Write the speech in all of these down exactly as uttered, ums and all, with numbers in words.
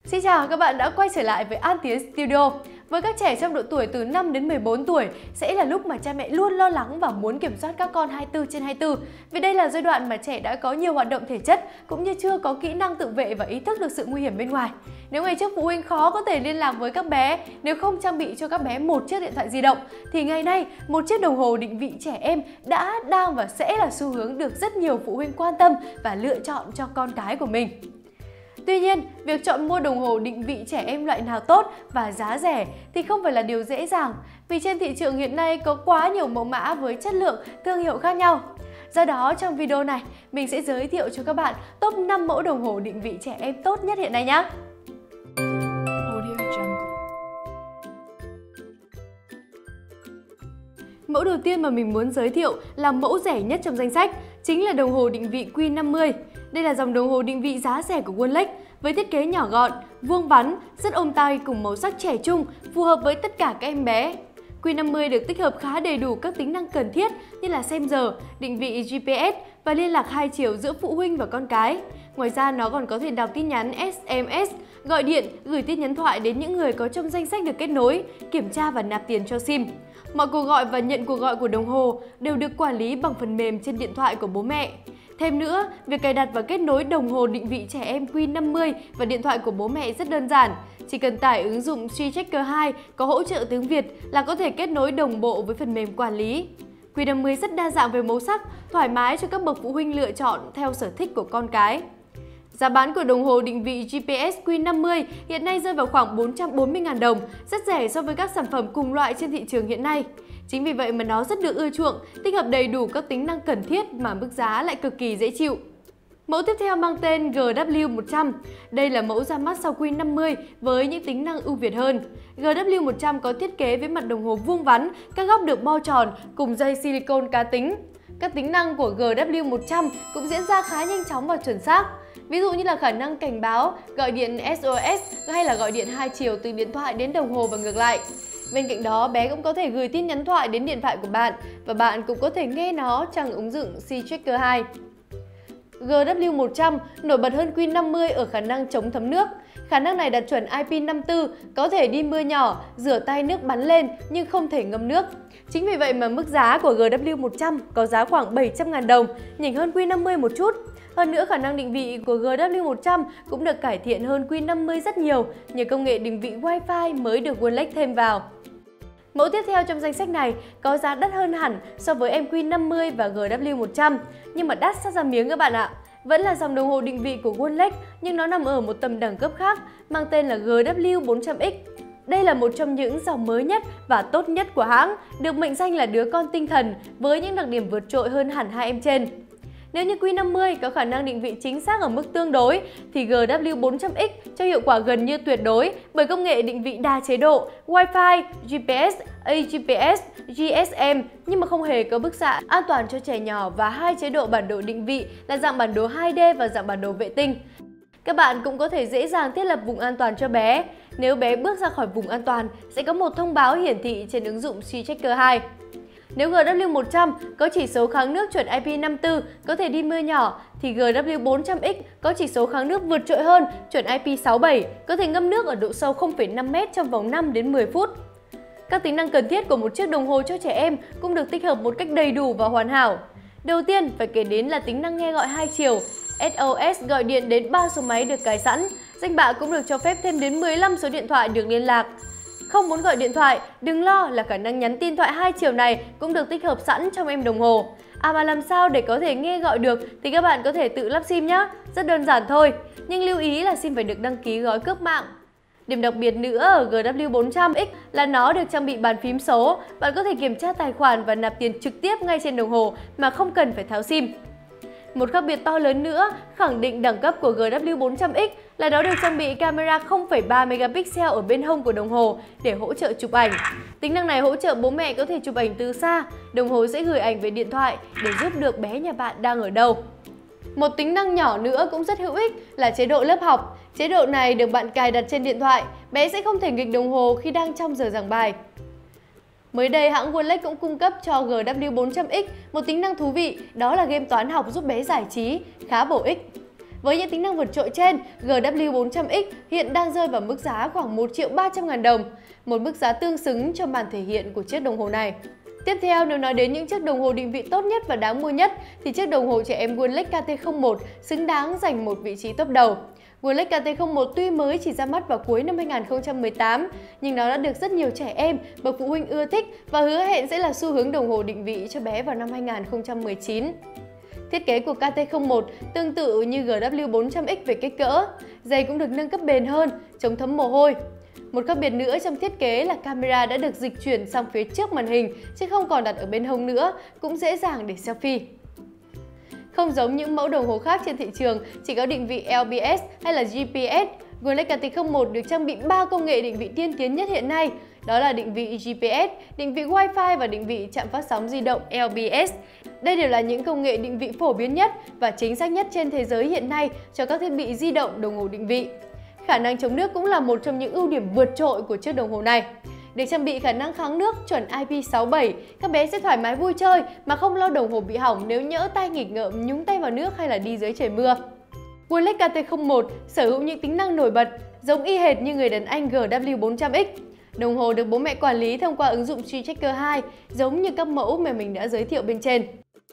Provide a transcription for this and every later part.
Xin chào, các bạn đã quay trở lại với An Tiến Studio. Với các trẻ trong độ tuổi từ năm đến mười bốn tuổi sẽ là lúc mà cha mẹ luôn lo lắng và muốn kiểm soát các con hai mươi tư trên hai mươi tư. Vì đây là giai đoạn mà trẻ đã có nhiều hoạt động thể chất cũng như chưa có kỹ năng tự vệ và ý thức được sự nguy hiểm bên ngoài. Nếu ngày trước phụ huynh khó có thể liên lạc với các bé nếu không trang bị cho các bé một chiếc điện thoại di động, thì ngày nay một chiếc đồng hồ định vị trẻ em đã, đang và sẽ là xu hướng được rất nhiều phụ huynh quan tâm và lựa chọn cho con cái của mình. Tuy nhiên, việc chọn mua đồng hồ định vị trẻ em loại nào tốt và giá rẻ thì không phải là điều dễ dàng, vì trên thị trường hiện nay có quá nhiều mẫu mã với chất lượng, thương hiệu khác nhau. Do đó, trong video này, mình sẽ giới thiệu cho các bạn top năm mẫu đồng hồ định vị trẻ em tốt nhất hiện nay nhé! Mẫu đầu tiên mà mình muốn giới thiệu là mẫu rẻ nhất trong danh sách, chính là đồng hồ định vị Q năm mươi. Đây là dòng đồng hồ định vị giá rẻ của Wonlec với thiết kế nhỏ gọn, vuông vắn, rất ôm tay cùng màu sắc trẻ trung, phù hợp với tất cả các em bé. Q năm mươi được tích hợp khá đầy đủ các tính năng cần thiết như là xem giờ, định vị G P S và liên lạc hai chiều giữa phụ huynh và con cái. Ngoài ra nó còn có thể đọc tin nhắn S M S, gọi điện, gửi tin nhắn thoại đến những người có trong danh sách được kết nối, kiểm tra và nạp tiền cho SIM. Mọi cuộc gọi và nhận cuộc gọi của đồng hồ đều được quản lý bằng phần mềm trên điện thoại của bố mẹ. Thêm nữa, việc cài đặt và kết nối đồng hồ định vị trẻ em Q năm mươi và điện thoại của bố mẹ rất đơn giản. Chỉ cần tải ứng dụng SheChecker hai có hỗ trợ tiếng Việt là có thể kết nối đồng bộ với phần mềm quản lý. Q năm mươi rất đa dạng về màu sắc, thoải mái cho các bậc phụ huynh lựa chọn theo sở thích của con cái. Giá bán của đồng hồ định vị G P S Q năm mươi hiện nay rơi vào khoảng bốn trăm bốn mươi nghìn đồng, rất rẻ so với các sản phẩm cùng loại trên thị trường hiện nay. Chính vì vậy mà nó rất được ưa chuộng, tích hợp đầy đủ các tính năng cần thiết mà mức giá lại cực kỳ dễ chịu. Mẫu tiếp theo mang tên G W một trăm. Đây là mẫu ra mắt sau Q năm mươi với những tính năng ưu việt hơn. G W một trăm có thiết kế với mặt đồng hồ vuông vắn, các góc được bo tròn cùng dây silicone cá tính. Các tính năng của G W một trăm cũng diễn ra khá nhanh chóng và chuẩn xác. Ví dụ như là khả năng cảnh báo, gọi điện S O S hay là gọi điện hai chiều từ điện thoại đến đồng hồ và ngược lại. Bên cạnh đó, bé cũng có thể gửi tin nhắn thoại đến điện thoại của bạn và bạn cũng có thể nghe nó trong ứng dụng SheChecker hai. G W một trăm nổi bật hơn Q năm mươi ở khả năng chống thấm nước. Khả năng này đạt chuẩn I P năm tư, có thể đi mưa nhỏ, rửa tay nước bắn lên nhưng không thể ngâm nước. Chính vì vậy mà mức giá của G W một trăm có giá khoảng bảy trăm nghìn đồng, nhỉnh hơn Q năm mươi một chút. Hơn nữa, khả năng định vị của G W một trăm cũng được cải thiện hơn Q năm mươi rất nhiều nhờ công nghệ định vị Wi-Fi mới được Wonlec thêm vào. Mẫu tiếp theo trong danh sách này có giá đắt hơn hẳn so với em Q năm mươi và G W một trăm, nhưng mà đắt sát ra miếng các bạn ạ. Vẫn là dòng đồng hồ định vị của Wonlec nhưng nó nằm ở một tầm đẳng cấp khác, mang tên là G W bốn trăm X. Đây là một trong những dòng mới nhất và tốt nhất của hãng, được mệnh danh là đứa con tinh thần với những đặc điểm vượt trội hơn hẳn hai em trên. Nếu như Q năm mươi có khả năng định vị chính xác ở mức tương đối, thì G W bốn trăm X cho hiệu quả gần như tuyệt đối bởi công nghệ định vị đa chế độ, Wi-Fi, G P S, A G P S, G S M nhưng mà không hề có bức xạ, an toàn cho trẻ nhỏ và hai chế độ bản đồ định vị là dạng bản đồ hai D và dạng bản đồ vệ tinh. Các bạn cũng có thể dễ dàng thiết lập vùng an toàn cho bé. Nếu bé bước ra khỏi vùng an toàn, sẽ có một thông báo hiển thị trên ứng dụng SheChecker hai. Nếu G W một trăm có chỉ số kháng nước chuẩn I P năm tư, có thể đi mưa nhỏ, thì G W bốn trăm X có chỉ số kháng nước vượt trội hơn, chuẩn I P sáu bảy, có thể ngâm nước ở độ sâu không phẩy năm mét trong vòng năm đến mười phút. Các tính năng cần thiết của một chiếc đồng hồ cho trẻ em cũng được tích hợp một cách đầy đủ và hoàn hảo. Đầu tiên phải kể đến là tính năng nghe gọi hai chiều, S O S gọi điện đến ba số máy được cài sẵn, danh bạ cũng được cho phép thêm đến mười lăm số điện thoại được liên lạc. Không muốn gọi điện thoại, đừng lo là khả năng nhắn tin thoại hai chiều này cũng được tích hợp sẵn trong em đồng hồ. À mà làm sao để có thể nghe gọi được thì các bạn có thể tự lắp SIM nhé, rất đơn giản thôi. Nhưng lưu ý là SIM phải được đăng ký gói cước mạng. Điểm đặc biệt nữa ở G W bốn trăm X là nó được trang bị bàn phím số, bạn có thể kiểm tra tài khoản và nạp tiền trực tiếp ngay trên đồng hồ mà không cần phải tháo SIM. Một khác biệt to lớn nữa khẳng định đẳng cấp của G W bốn trăm X là nó được trang bị camera không phẩy ba megapixel ở bên hông của đồng hồ để hỗ trợ chụp ảnh. Tính năng này hỗ trợ bố mẹ có thể chụp ảnh từ xa, đồng hồ sẽ gửi ảnh về điện thoại để giúp được bé nhà bạn đang ở đâu. Một tính năng nhỏ nữa cũng rất hữu ích là chế độ lớp học. Chế độ này được bạn cài đặt trên điện thoại, bé sẽ không thể nghịch đồng hồ khi đang trong giờ giảng bài. Mới đây, hãng Wonlec cũng cung cấp cho G W bốn trăm X một tính năng thú vị, đó là game toán học giúp bé giải trí, khá bổ ích. Với những tính năng vượt trội trên, G W bốn trăm X hiện đang rơi vào mức giá khoảng một triệu ba trăm ngàn đồng, một mức giá tương xứng cho màn thể hiện của chiếc đồng hồ này. Tiếp theo, nếu nói đến những chiếc đồng hồ định vị tốt nhất và đáng mua nhất thì chiếc đồng hồ trẻ em Rolex K T không một xứng đáng giành một vị trí top đầu. Rolex K T không một tuy mới chỉ ra mắt vào cuối năm hai nghìn không trăm mười tám, nhưng nó đã được rất nhiều trẻ em, bậc phụ huynh ưa thích và hứa hẹn sẽ là xu hướng đồng hồ định vị cho bé vào năm hai nghìn không trăm mười chín. Thiết kế của K T không một tương tự như G W bốn trăm X về kích cỡ, giày cũng được nâng cấp bền hơn, chống thấm mồ hôi. Một khác biệt nữa trong thiết kế là camera đã được dịch chuyển sang phía trước màn hình chứ không còn đặt ở bên hông nữa, cũng dễ dàng để selfie. Không giống những mẫu đồng hồ khác trên thị trường chỉ có định vị L B S hay là G P S, Rolex K T không một được trang bị ba công nghệ định vị tiên tiến nhất hiện nay, đó là định vị G P S, định vị Wi-Fi và định vị trạm phát sóng di động L B S. Đây đều là những công nghệ định vị phổ biến nhất và chính xác nhất trên thế giới hiện nay cho các thiết bị di động đồng hồ định vị. Khả năng chống nước cũng là một trong những ưu điểm vượt trội của chiếc đồng hồ này. Được trang bị khả năng kháng nước chuẩn I P sáu bảy, các bé sẽ thoải mái vui chơi mà không lo đồng hồ bị hỏng nếu nhỡ tay nghịch ngợm nhúng tay vào nước hay là đi dưới trời mưa. Rolex K T không một sở hữu những tính năng nổi bật, giống y hệt như người đàn anh G W bốn trăm X. Đồng hồ được bố mẹ quản lý thông qua ứng dụng G Tracker hai, giống như các mẫu mà mình đã giới thiệu bên trên.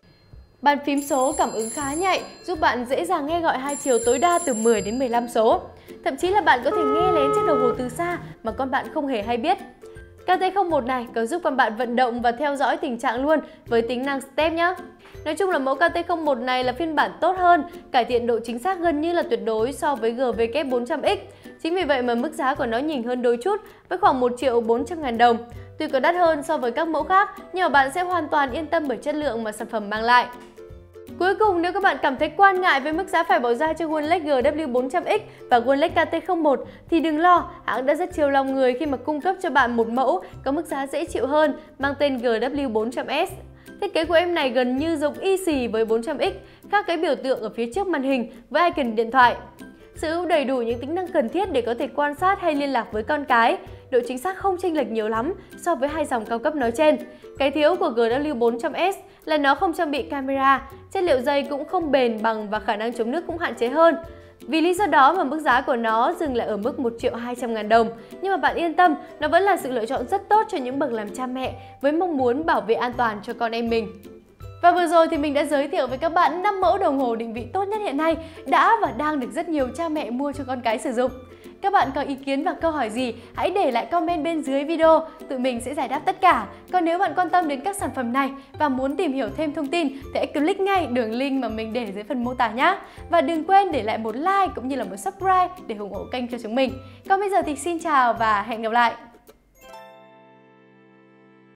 Bàn phím số cảm ứng khá nhạy, giúp bạn dễ dàng nghe gọi hai chiều tối đa từ mười đến mười lăm số. Thậm chí là bạn có thể nghe lén chiếc đồng hồ từ xa mà con bạn không hề hay biết. K T không một này có giúp con bạn vận động và theo dõi tình trạng luôn với tính năng Step nhé. Nói chung là mẫu K T không một này là phiên bản tốt hơn, cải thiện độ chính xác gần như là tuyệt đối so với G W bốn trăm X. Chính vì vậy mà mức giá của nó nhỉnh hơn đôi chút với khoảng một triệu bốn trăm ngàn đồng. Tuy có đắt hơn so với các mẫu khác nhưng mà bạn sẽ hoàn toàn yên tâm bởi chất lượng mà sản phẩm mang lại. Cuối cùng, nếu các bạn cảm thấy quan ngại với mức giá phải bỏ ra cho Rolex G W bốn trăm X và Rolex K T không một thì đừng lo, hãng đã rất chiều lòng người khi mà cung cấp cho bạn một mẫu có mức giá dễ chịu hơn mang tên G W bốn trăm S. Thiết kế của em này gần như giống y xì với bốn trăm X, khác cái biểu tượng ở phía trước màn hình với icon điện thoại. Sở hữu đầy đủ những tính năng cần thiết để có thể quan sát hay liên lạc với con cái. Độ chính xác không chênh lệch nhiều lắm so với hai dòng cao cấp nói trên. Cái thiếu của G W bốn trăm S là nó không trang bị camera, chất liệu dây cũng không bền bằng và khả năng chống nước cũng hạn chế hơn. Vì lý do đó mà mức giá của nó dừng lại ở mức một triệu hai trăm ngàn đồng. Nhưng mà bạn yên tâm, nó vẫn là sự lựa chọn rất tốt cho những bậc làm cha mẹ với mong muốn bảo vệ an toàn cho con em mình. Và vừa rồi thì mình đã giới thiệu với các bạn năm mẫu đồng hồ định vị tốt nhất hiện nay đã và đang được rất nhiều cha mẹ mua cho con cái sử dụng. Các bạn có ý kiến và câu hỏi gì, hãy để lại comment bên dưới video, tụi mình sẽ giải đáp tất cả. Còn nếu bạn quan tâm đến các sản phẩm này và muốn tìm hiểu thêm thông tin thì hãy click ngay đường link mà mình để dưới phần mô tả nhé. Và đừng quên để lại một like cũng như là một subscribe để ủng hộ kênh cho chúng mình. Còn bây giờ thì xin chào và hẹn gặp lại!